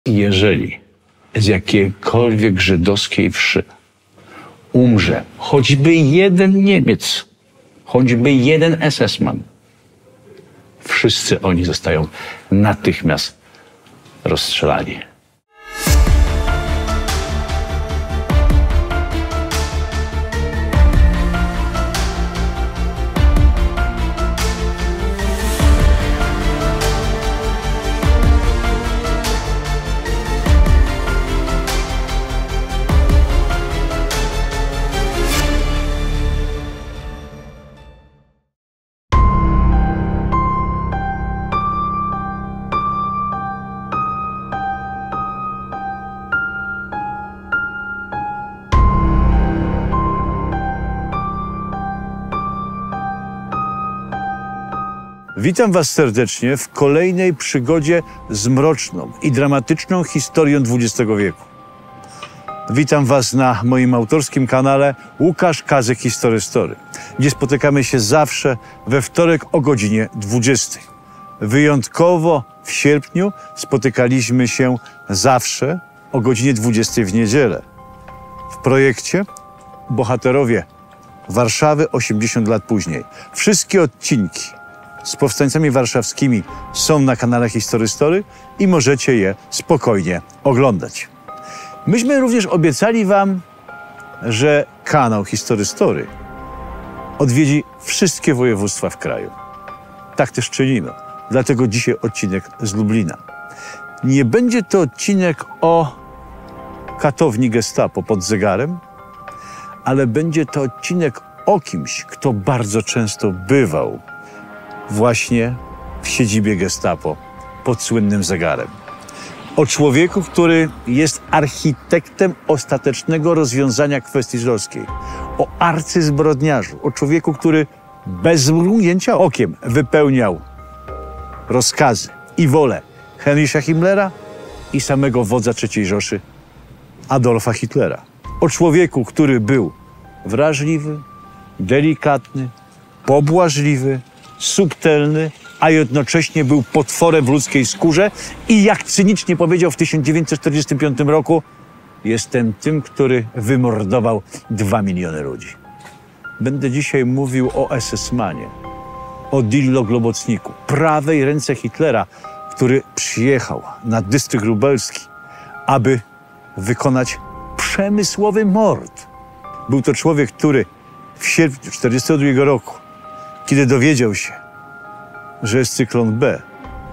Jeżeli z jakiejkolwiek żydowskiej wsi umrze choćby jeden Niemiec, choćby jeden SS-man, wszyscy oni zostają natychmiast rozstrzelani. Witam Was serdecznie w kolejnej przygodzie z mroczną i dramatyczną historią XX wieku. Witam Was na moim autorskim kanale Łukasz Kazek Historystory, gdzie spotykamy się zawsze we wtorek o godzinie 20. Wyjątkowo w sierpniu spotykaliśmy się zawsze o godzinie 20 w niedzielę. W projekcie Bohaterowie Warszawy 80 lat później. Wszystkie odcinki z powstańcami warszawskimi są na kanale Historystory i możecie je spokojnie oglądać. Myśmy również obiecali Wam, że kanał Historystory odwiedzi wszystkie województwa w kraju. Tak też czynimy. Dlatego dzisiaj odcinek z Lublina. Nie będzie to odcinek o katowni Gestapo pod zegarem, ale będzie to odcinek o kimś, kto bardzo często bywał właśnie w siedzibie Gestapo pod słynnym zegarem. O człowieku, który jest architektem ostatecznego rozwiązania kwestii żydowskiej. O arcyzbrodniarzu. O człowieku, który bez mrugnięcia okiem wypełniał rozkazy i wolę Heinricha Himmlera i samego wodza III Rzeszy Adolfa Hitlera. O człowieku, który był wrażliwy, delikatny, pobłażliwy, subtelny, a jednocześnie był potworem w ludzkiej skórze i jak cynicznie powiedział w 1945 roku, jestem tym, który wymordował 2 miliony ludzi. Będę dzisiaj mówił o SS-manie, o Dillo Globocniku, prawej ręce Hitlera, który przyjechał na dystrykt lubelski, aby wykonać przemysłowy mord. Był to człowiek, który w sierpniu 1942 roku, kiedy dowiedział się, że jest cyklon B,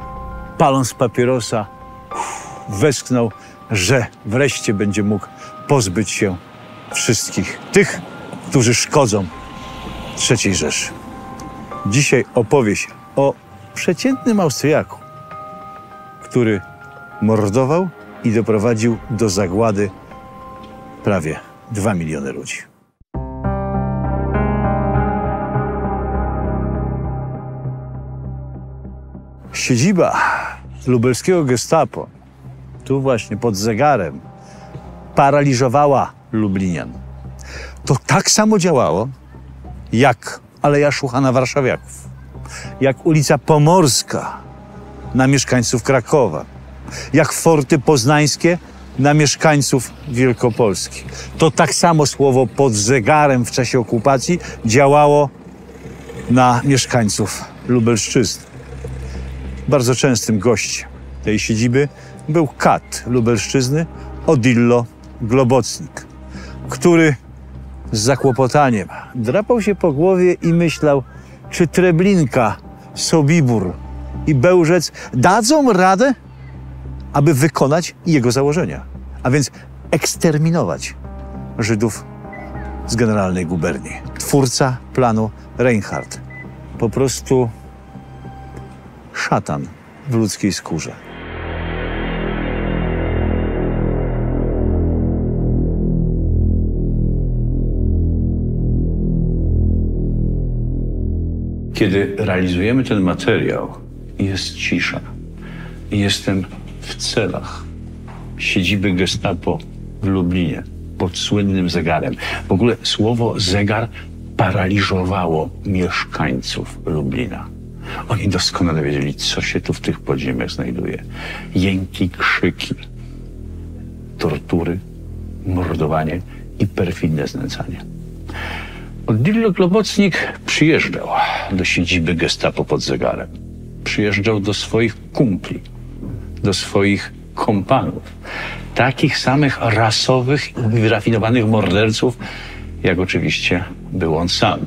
paląc papierosa, westchnął, że wreszcie będzie mógł pozbyć się wszystkich tych, którzy szkodzą III Rzeszy. Dzisiaj opowie się o przeciętnym Austriaku, który mordował i doprowadził do zagłady prawie 2 miliony ludzi. Siedziba lubelskiego Gestapo, tu właśnie pod zegarem, paraliżowała Lublinian. To tak samo działało jak Aleja Szucha na warszawiaków, jak ulica Pomorska na mieszkańców Krakowa, jak forty poznańskie na mieszkańców Wielkopolski. To tak samo słowo pod zegarem w czasie okupacji działało na mieszkańców Lubelszczyzny. Bardzo częstym gościem tej siedziby był kat Lubelszczyzny Odillo Globocnik, który z zakłopotaniem drapał się po głowie i myślał, czy Treblinka, Sobibór i Bełżec dadzą radę, aby wykonać jego założenia, a więc eksterminować Żydów z generalnej guberni. Twórca planu Reinhardt. Po prostu szatan w ludzkiej skórze. Kiedy realizujemy ten materiał, jest cisza. Jestem w celach siedziby Gestapo w Lublinie pod słynnym zegarem. W ogóle słowo zegar paraliżowało mieszkańców Lublina. Oni doskonale wiedzieli, co się tu w tych podziemiach znajduje. Jęki, krzyki, tortury, mordowanie i perfidne znęcanie. Odilo Globocnik przyjeżdżał do siedziby Gestapo pod Zegarem. Przyjeżdżał do swoich kumpli, do swoich kompanów. Takich samych rasowych i wyrafinowanych morderców, jak oczywiście był on sam.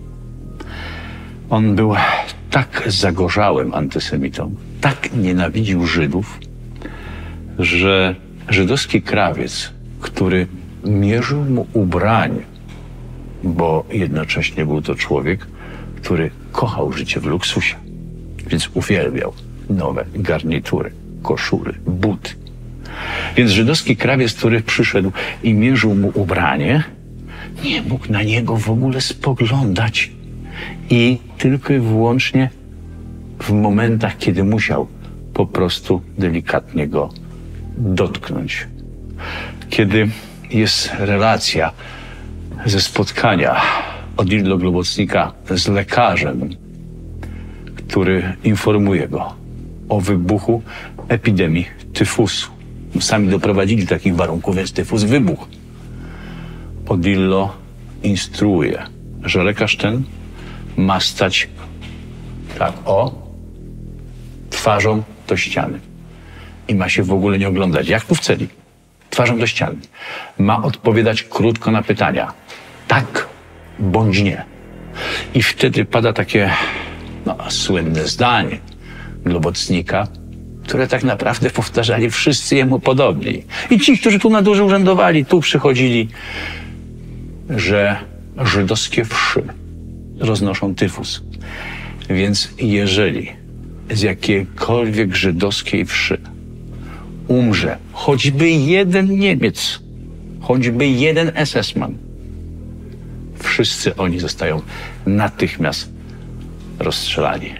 On był tak zagorzałym antysemitą, tak nienawidził Żydów, że żydowski krawiec, który mierzył mu ubranie, bo jednocześnie był to człowiek, który kochał życie w luksusie, więc uwielbiał nowe garnitury, koszule, buty. Więc żydowski krawiec, który przyszedł i mierzył mu ubranie, nie mógł na niego w ogóle spoglądać. I tylko i wyłącznie w momentach, kiedy musiał po prostu delikatnie go dotknąć. Kiedy jest relacja ze spotkania Odilo Globocnika z lekarzem, który informuje go o wybuchu epidemii tyfusu. Sami doprowadzili do takich warunków, więc tyfus wybuchł. Odilo instruuje, że lekarz ten ma stać tak, twarzą do ściany. I ma się w ogóle nie oglądać, jak tu w celi, twarzą do ściany. Ma odpowiadać krótko na pytania. Tak bądź nie. I wtedy pada takie słynne zdanie Globocnika, które tak naprawdę powtarzali wszyscy jemu podobni. I ci, którzy tu na dworze urzędowali, tu przychodzili, że żydowskie wszy roznoszą tyfus. Więc jeżeli z jakiejkolwiek żydowskiej wszy umrze choćby jeden Niemiec, choćby jeden SS-man, wszyscy oni zostają natychmiast rozstrzelani.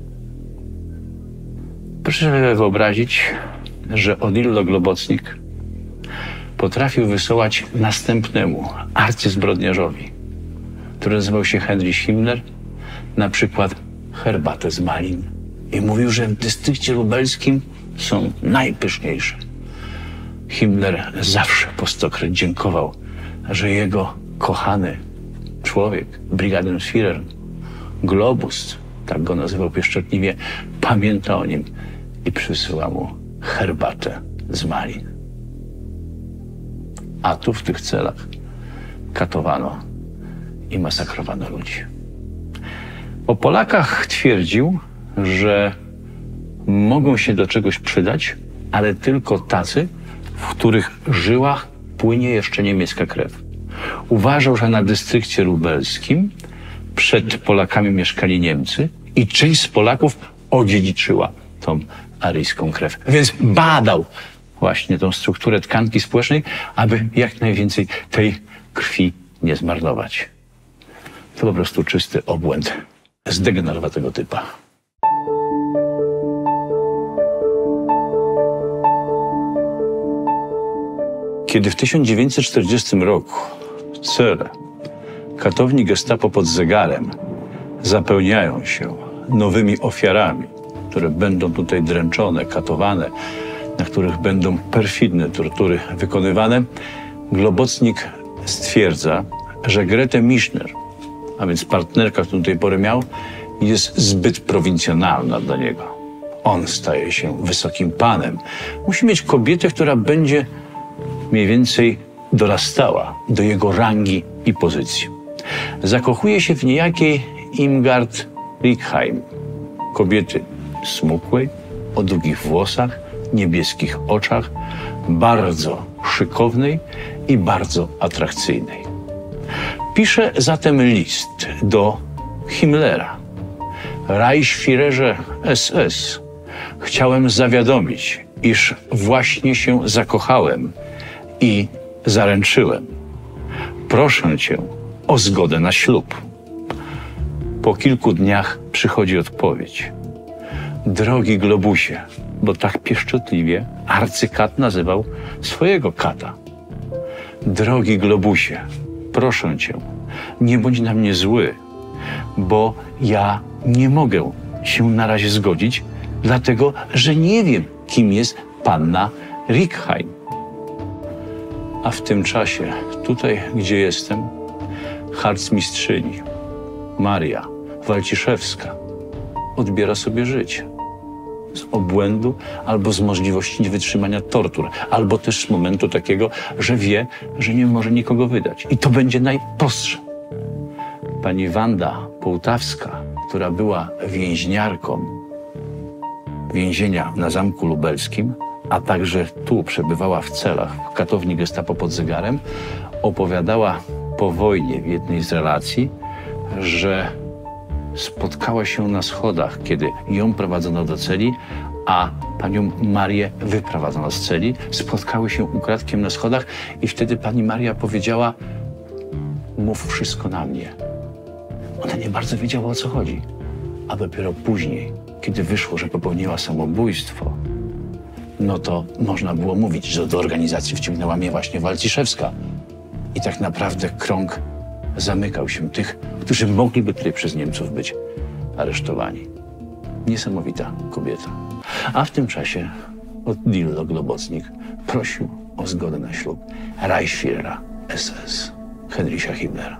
Proszę sobie wyobrazić, że Odilo Globocnik potrafił wysyłać następnemu arcyzbrodniarzowi, który nazywał się Heinrich Himmler, na przykład herbatę z malin. I mówił, że w dystrykcie lubelskim są najpyszniejsze. Himmler zawsze po stokroć dziękował, że jego kochany człowiek, Brigadenführer, Globus, tak go nazywał pieszczotliwie, pamięta o nim i przysyła mu herbatę z malin. A tu w tych celach katowano i masakrowano ludzi. O Polakach twierdził, że mogą się do czegoś przydać, ale tylko tacy, w których żyłach płynie jeszcze niemiecka krew. Uważał, że na dystrykcie lubelskim przed Polakami mieszkali Niemcy i część z Polaków odziedziczyła tą aryjską krew. Więc badał właśnie tą strukturę tkanki społecznej, aby jak najwięcej tej krwi nie zmarnować. To po prostu czysty obłęd zdegenerowatego typa. Kiedy w 1940 roku cele katowni Gestapo pod Zegarem zapełniają się nowymi ofiarami, które będą tutaj dręczone, katowane, na których będą perfidne tortury wykonywane, Globocnik stwierdza, że Grete Mischner, a więc partnerka, którą do tej pory miał, jest zbyt prowincjonalna dla niego. On staje się wysokim panem. Musi mieć kobietę, która będzie mniej więcej dorastała do jego rangi i pozycji. Zakochuje się w niejakiej Irmgard Rickheim, kobiety smukłej, o długich włosach, niebieskich oczach, bardzo szykownej i bardzo atrakcyjnej. Pisze zatem list do Himmlera. Reichsführerze SS, chciałem zawiadomić, iż właśnie się zakochałem i zaręczyłem. Proszę cię o zgodę na ślub. Po kilku dniach przychodzi odpowiedź. Drogi Globusie, bo tak pieszczotliwie arcykat nazywał swojego kata. Drogi Globusie, proszę cię, nie bądź na mnie zły, bo ja nie mogę się na razie zgodzić, dlatego że nie wiem, kim jest panna Rickheim. A w tym czasie, tutaj gdzie jestem, harcmistrzyni Maria Walciszewska odbiera sobie życie. Z obłędu albo z możliwości niewytrzymania tortur, albo też z momentu takiego, że wie, że nie może nikogo wydać. I to będzie najprostsze. Pani Wanda Połtawska, która była więźniarką więzienia na Zamku Lubelskim, a także tu przebywała w celach w katowni Gestapo pod Zegarem, opowiadała po wojnie w jednej z relacji, że spotkała się na schodach, kiedy ją prowadzono do celi, a panią Marię wyprowadzono z celi. Spotkały się ukradkiem na schodach i wtedy pani Maria powiedziała: mów wszystko na mnie. Ona nie bardzo wiedziała, o co chodzi. A dopiero później, kiedy wyszło, że popełniła samobójstwo, no to można było mówić, że do organizacji wciągnęła mnie właśnie Walciszewska. I tak naprawdę krąg zamykał się tych, którzy mogliby tutaj przez Niemców być aresztowani. Niesamowita kobieta. A w tym czasie od Dillo Globocnik prosił o zgodę na ślub Reichsführera SS Heinricha Himmlera.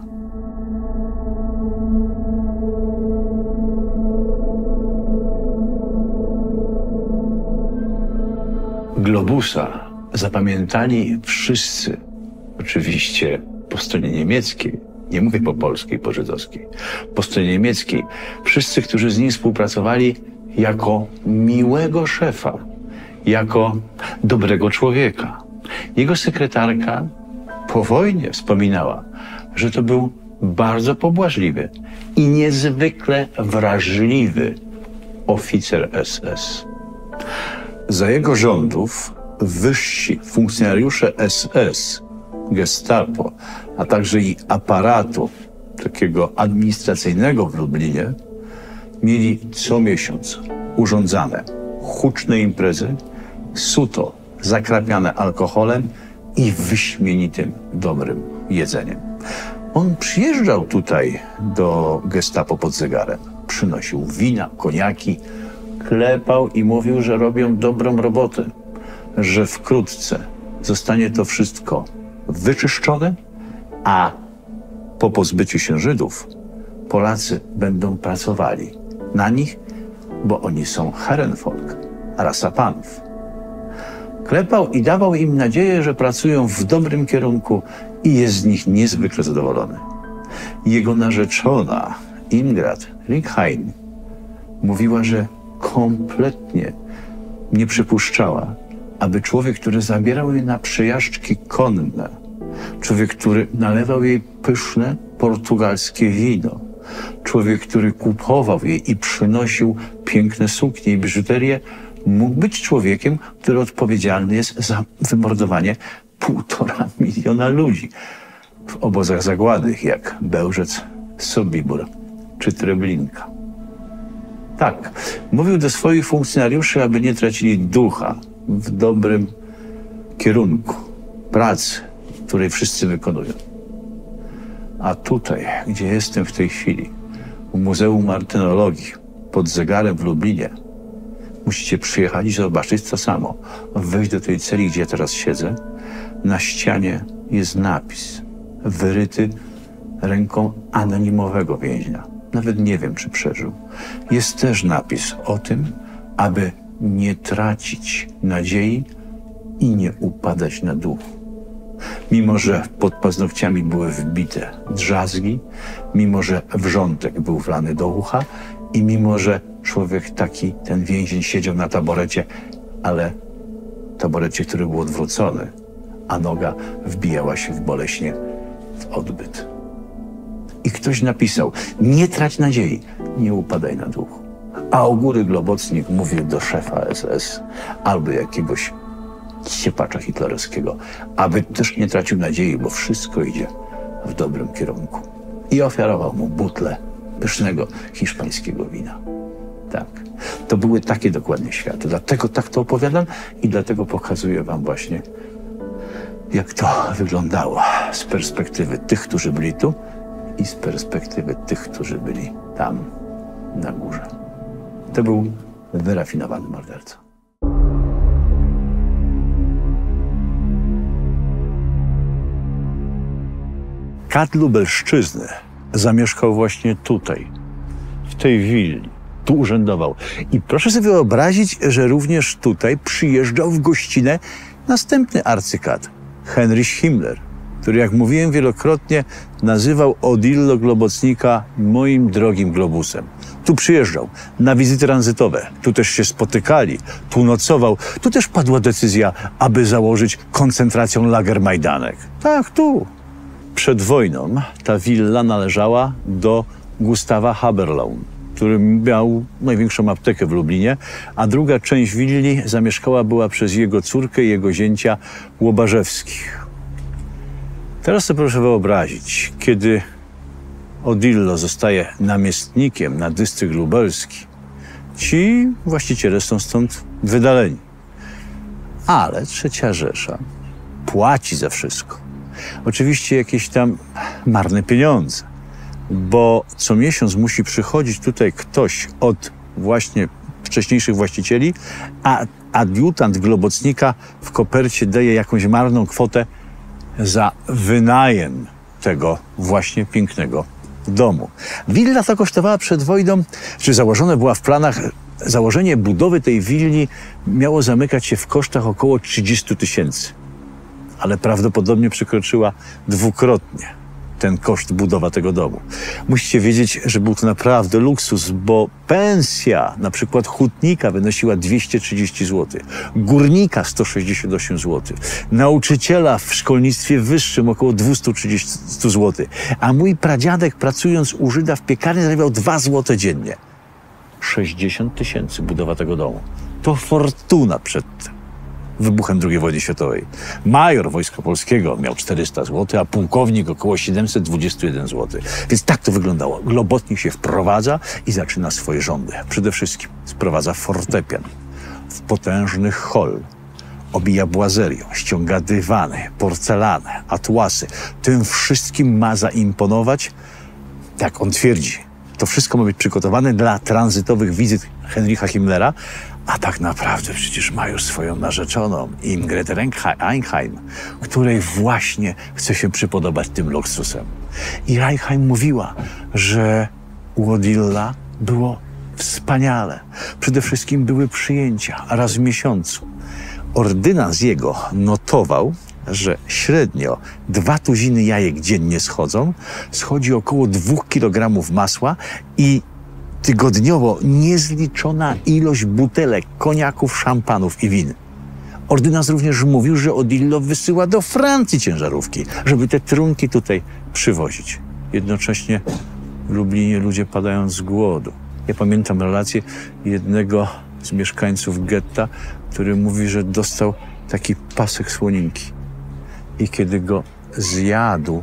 Globusa zapamiętali wszyscy, oczywiście po stronie niemieckiej, nie mówię po polskiej, po żydowskiej, po stronie niemieckiej, wszyscy, którzy z nim współpracowali, jako miłego szefa, jako dobrego człowieka. Jego sekretarka po wojnie wspominała, że to był bardzo pobłażliwy i niezwykle wrażliwy oficer SS. Za jego rządów wyżsi funkcjonariusze SS, Gestapo, a także i aparatu takiego administracyjnego w Lublinie mieli co miesiąc urządzane huczne imprezy, suto zakrapiane alkoholem i wyśmienitym, dobrym jedzeniem. On przyjeżdżał tutaj do Gestapo pod Zegarem, przynosił wina, koniaki, klepał i mówił, że robią dobrą robotę, że wkrótce zostanie to wszystko wyczyszczone, a po pozbyciu się Żydów Polacy będą pracowali na nich, bo oni są Herrenvolk, rasa panów. Klepał i dawał im nadzieję, że pracują w dobrym kierunku i jest z nich niezwykle zadowolony. Jego narzeczona Ingrid Rickheim mówiła, że kompletnie nie przypuszczała, aby człowiek, który zabierał jej na przejażdżki konne, człowiek, który nalewał jej pyszne portugalskie wino, człowiek, który kupował jej i przynosił piękne suknie i biżuterię, mógł być człowiekiem, który odpowiedzialny jest za wymordowanie 1,5 miliona ludzi w obozach zagłady, jak Bełżec, Sobibór czy Treblinka. Tak, mówił do swoich funkcjonariuszy, aby nie tracili ducha w dobrym kierunku pracy, której wszyscy wykonują. A tutaj, gdzie jestem w tej chwili, w Muzeum Martynologii pod Zegarem w Lublinie, musicie przyjechać i zobaczyć to samo. Wejść do tej celi, gdzie ja teraz siedzę. Na ścianie jest napis wyryty ręką anonimowego więźnia. Nawet nie wiem, czy przeżył. Jest też napis o tym, aby nie tracić nadziei i nie upadać na duchu. Mimo że pod paznokciami były wbite drzazgi, mimo że wrzątek był wlany do ucha i mimo że człowiek taki, ten więzień siedział na taborecie, ale taborecie, który był odwrócony, a noga wbijała się boleśnie w odbyt. I ktoś napisał: nie trać nadziei, nie upadaj na duchu. A Augury Globocnik mówił do szefa SS albo jakiegoś ciepacza hitlerowskiego, aby też nie tracił nadziei, bo wszystko idzie w dobrym kierunku. I ofiarował mu butlę pysznego hiszpańskiego wina. Tak. To były takie dokładnie światy. Dlatego tak to opowiadam i dlatego pokazuję wam właśnie, jak to wyglądało z perspektywy tych, którzy byli tu i z perspektywy tych, którzy byli tam na górze. To był wyrafinowany morderca. Kat Lubelszczyzny zamieszkał właśnie tutaj, w tej willi. Tu urzędował. I proszę sobie wyobrazić, że również tutaj przyjeżdżał w gościnę następny arcykat, Heinrich Himmler, który, jak mówiłem wielokrotnie, nazywał Odillo Globocnika moim drogim globusem. Tu przyjeżdżał na wizyty tranzytowe, tu też się spotykali, tu nocował, tu też padła decyzja, aby założyć koncentracją lager Majdanek. Tak, tu. Przed wojną ta willa należała do Gustawa Haberlaum, który miał największą aptekę w Lublinie, a druga część willi zamieszkała była przez jego córkę i jego zięcia Łobarzewskich. Teraz sobie proszę wyobrazić, kiedy Odillo zostaje namiestnikiem na dystrykt lubelski, ci właściciele są stąd wydaleni. Ale Trzecia Rzesza płaci za wszystko. Oczywiście jakieś tam marne pieniądze, bo co miesiąc musi przychodzić tutaj ktoś od właśnie wcześniejszych właścicieli, a adiutant Globocnika w kopercie daje jakąś marną kwotę za wynajem tego właśnie pięknego domu. Willa ta kosztowała przed wojną, czy założone była w planach, założenie budowy tej willi miało zamykać się w kosztach około 30 000, ale prawdopodobnie przekroczyła dwukrotnie ten koszt budowa tego domu. Musicie wiedzieć, że był to naprawdę luksus, bo pensja na przykład hutnika wynosiła 230 zł, górnika 168 zł, nauczyciela w szkolnictwie wyższym około 230 zł, a mój pradziadek, pracując u Żyda w piekarni, zarabiał 2 zł dziennie. 60 000 budowa tego domu. To fortuna przed wybuchem II wojny światowej. Major Wojska Polskiego miał 400 zł, a pułkownik około 721 zł. Więc tak to wyglądało. Globocnik się wprowadza i zaczyna swoje rządy. Przede wszystkim sprowadza fortepian w potężny hol. Obija błazerią, ściąga dywany, porcelanę, atłasy. Tym wszystkim ma zaimponować, tak on twierdzi. To wszystko ma być przygotowane dla tranzytowych wizyt Heinricha Himmlera, a tak naprawdę przecież ma już swoją narzeczoną, Ingrid Reichheim, której właśnie chce się przypodobać tym luksusem. I Reichheim mówiła, że u Odilla było wspaniale. Przede wszystkim były przyjęcia raz w miesiącu. Ordynans jego notował, że średnio 2 tuziny jajek dziennie schodzi około 2 kg masła i tygodniowo niezliczona ilość butelek, koniaków, szampanów i win. Ordynans również mówił, że Odillo wysyła do Francji ciężarówki, żeby te trunki tutaj przywozić. Jednocześnie w Lublinie ludzie padają z głodu. Ja pamiętam relację jednego z mieszkańców getta, który mówi, że dostał taki pasek słoninki. I kiedy go zjadł,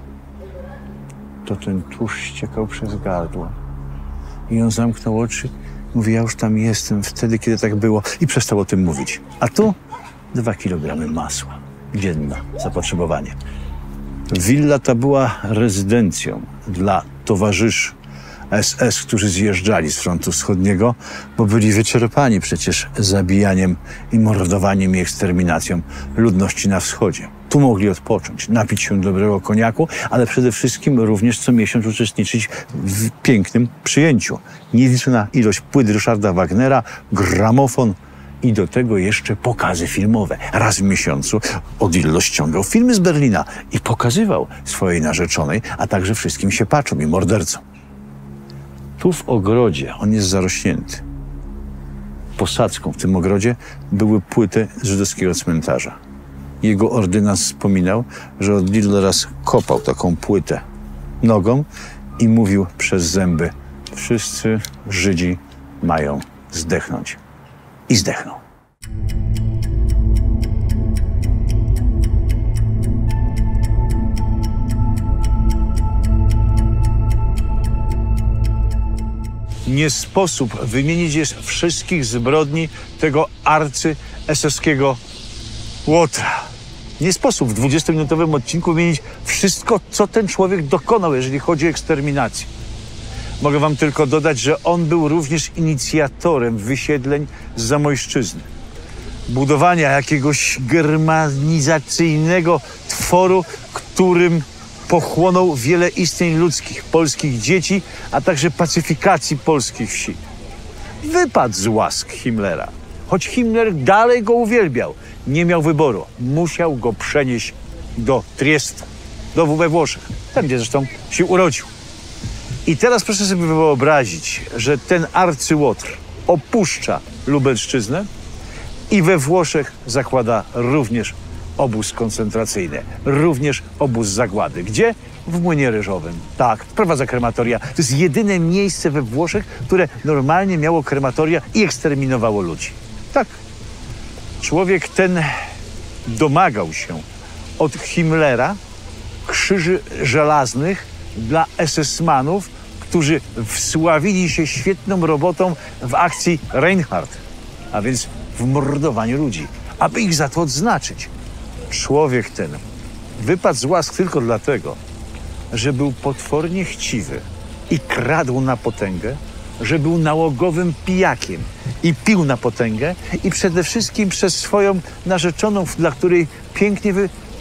to ten tłuszcz ściekał przez gardło. I on zamknął oczy, mówi, ja już tam jestem wtedy, kiedy tak było. I przestał o tym mówić. A tu 2 kg masła dzienna zapotrzebowanie. Willa ta była rezydencją dla towarzyszy SS, którzy zjeżdżali z frontu wschodniego, bo byli wyczerpani przecież zabijaniem i mordowaniem i eksterminacją ludności na wschodzie. Tu mogli odpocząć, napić się dobrego koniaku, ale przede wszystkim również co miesiąc uczestniczyć w pięknym przyjęciu. Niezliczona ilość płyt Ryszarda Wagnera, gramofon i do tego jeszcze pokazy filmowe. Raz w miesiącu Odillo ściągał filmy z Berlina i pokazywał swojej narzeczonej, a także wszystkim siepaczom i mordercom. Tu w ogrodzie, on jest zarośnięty, posadzką w tym ogrodzie były płyty z żydowskiego cmentarza. Jego ordynans wspominał, że Odillo raz kopał taką płytę nogą i mówił przez zęby: wszyscy Żydzi mają zdechnąć. I zdechnął. Nie sposób wymienić jest wszystkich zbrodni tego arcy-eseskiego łotra. Nie sposób w 20-minutowym odcinku wymienić wszystko, co ten człowiek dokonał, jeżeli chodzi o eksterminację. Mogę wam tylko dodać, że on był również inicjatorem wysiedleń z Zamojszczyzny. Budowania jakiegoś germanizacyjnego tworu, którym pochłonął wiele istnień ludzkich, polskich dzieci, a także pacyfikacji polskich wsi. Wypadł z łask Himmlera. Choć Himmler dalej go uwielbiał, nie miał wyboru. Musiał go przenieść do Trieste, we Włoszech, tam gdzie zresztą się urodził. I teraz proszę sobie wyobrazić, że ten arcyłotr opuszcza Lubelszczyznę i we Włoszech zakłada również obóz koncentracyjny, również obóz zagłady. Gdzie? W Młynie Ryżowym. Tak, wprowadza krematoria. To jest jedyne miejsce we Włoszech, które normalnie miało krematoria i eksterminowało ludzi. Tak. Człowiek ten domagał się od Himmlera krzyży żelaznych dla SS-manów, którzy wsławili się świetną robotą w akcji Reinhardt, a więc w mordowaniu ludzi, aby ich za to odznaczyć. Człowiek ten wypadł z łask tylko dlatego, że był potwornie chciwy i kradł na potęgę, że był nałogowym pijakiem i pił na potęgę i przede wszystkim przez swoją narzeczoną, dla której pięknie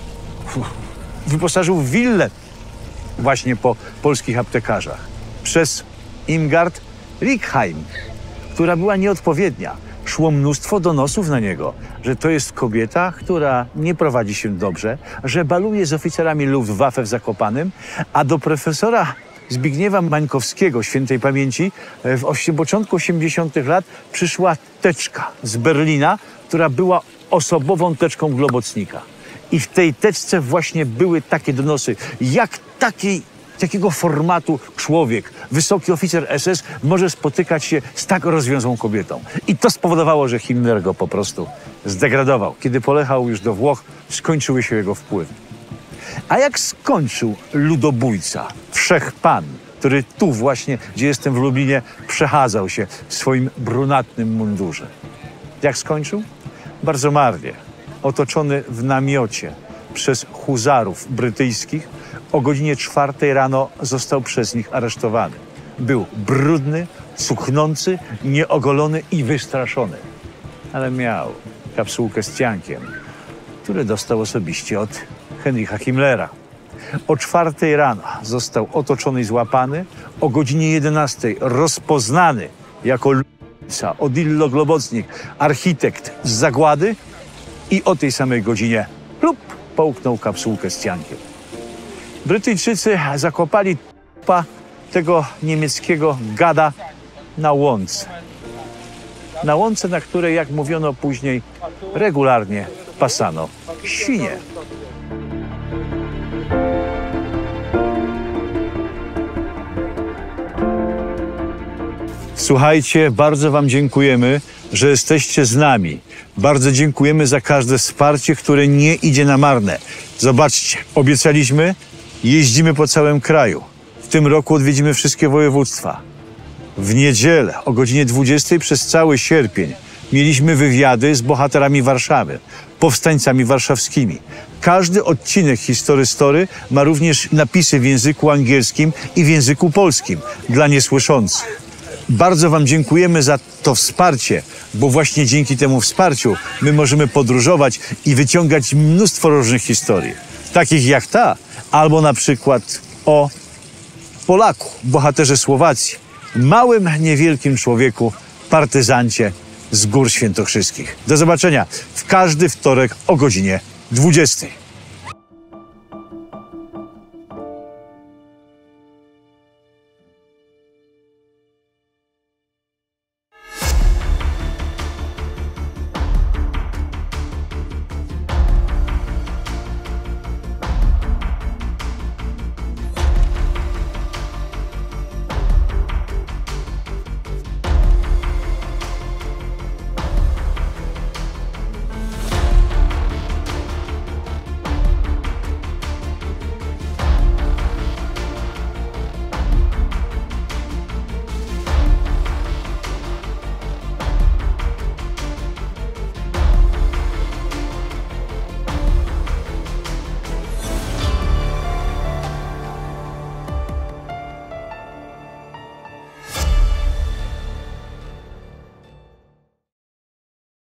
wyposażył willę właśnie po polskich aptekarzach, przez Irmgard Rickheim, która była nieodpowiednia. Szło mnóstwo donosów na niego, że to jest kobieta, która nie prowadzi się dobrze, że baluje z oficerami Luftwaffe w Zakopanem, a do profesora Zbigniewa Mańkowskiego, świętej pamięci, w początku 80. lat przyszła teczka z Berlina, która była osobową teczką Globocnika. I w tej teczce właśnie były takie donosy, jak takiego formatu człowiek, wysoki oficer SS może spotykać się z tak rozwiązłą kobietą. I to spowodowało, że Himmler go po prostu zdegradował. Kiedy poleciał już do Włoch, skończyły się jego wpływy. A jak skończył ludobójca, wszechpan, który tu właśnie, gdzie jestem w Lublinie, przechadzał się w swoim brunatnym mundurze? Jak skończył? Bardzo marnie. Otoczony w namiocie przez huzarów brytyjskich, o godzinie 4 rano został przez nich aresztowany. Był brudny, cuchnący, nieogolony i wystraszony. Ale miał kapsułkę z ciankiem, który dostał osobiście od Heinricha Himmlera. O 4 rano został otoczony i złapany. O godzinie 11 rozpoznany jako Odillo Globocnik, architekt z zagłady, i o tej samej godzinie połknął kapsułkę z ciankiem. Brytyjczycy zakopali tego niemieckiego gada na łące. Na łące, na której, jak mówiono później, regularnie pasano świnie. Słuchajcie, bardzo wam dziękujemy, że jesteście z nami. Bardzo dziękujemy za każde wsparcie, które nie idzie na marne. Zobaczcie, obiecaliśmy, jeździmy po całym kraju. W tym roku odwiedzimy wszystkie województwa. W niedzielę o godzinie 20 przez cały sierpień mieliśmy wywiady z bohaterami Warszawy, powstańcami warszawskimi. Każdy odcinek History Story ma również napisy w języku angielskim i w języku polskim dla niesłyszących. Bardzo wam dziękujemy za to wsparcie, bo właśnie dzięki temu wsparciu my możemy podróżować i wyciągać mnóstwo różnych historii. Takich jak ta, albo na przykład o Polaku, bohaterze Słowacji, małym, niewielkim człowieku, partyzancie z Gór Świętokrzyskich. Do zobaczenia w każdy wtorek o godzinie 20.